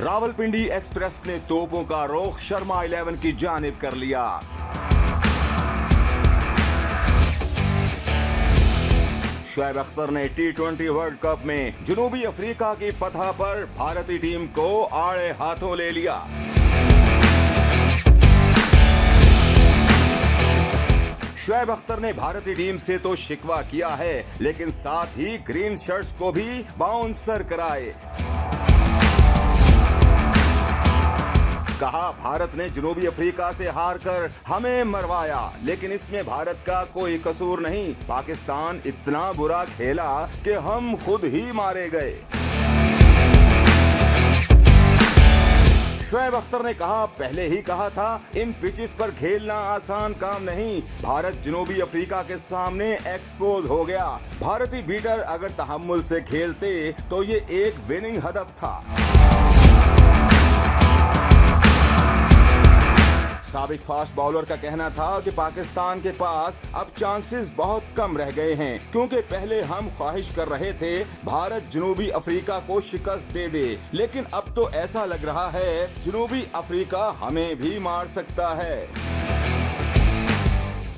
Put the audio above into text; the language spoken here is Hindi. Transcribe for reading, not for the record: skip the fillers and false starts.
रावलपिंडी एक्सप्रेस ने तोपों का रुख शर्मा 11 की जानिब कर लिया। शोएब अख्तर ने T20 वर्ल्ड कप में जनूबी अफ्रीका की फतह पर भारतीय टीम को आड़े हाथों ले लिया। शोएब अख्तर ने भारतीय टीम से तो शिकवा किया है, लेकिन साथ ही ग्रीन शर्ट्स को भी बाउंसर कराए। कहा भारत ने जनूबी अफ्रीका से हारकर हमें मरवाया, लेकिन इसमें भारत का कोई कसूर नहीं। पाकिस्तान इतना बुरा खेला कि हम खुद ही मारे गए। शोएब अख्तर ने कहा, पहले ही कहा था इन पिचेस पर खेलना आसान काम नहीं। भारत जनूबी अफ्रीका के सामने एक्सपोज हो गया। भारतीय बीटर अगर तहम्मुल से खेलते तो ये एक विनिंग हदफ था। साबिक फास्ट बॉलर का कहना था कि पाकिस्तान के पास अब चांसेस बहुत कम रह गए हैं, क्योंकि पहले हम ख्वाहिश कर रहे थे भारत जनूबी अफ्रीका को शिकस्त दे दे, लेकिन अब तो ऐसा लग रहा है जनूबी अफ्रीका हमें भी मार सकता है।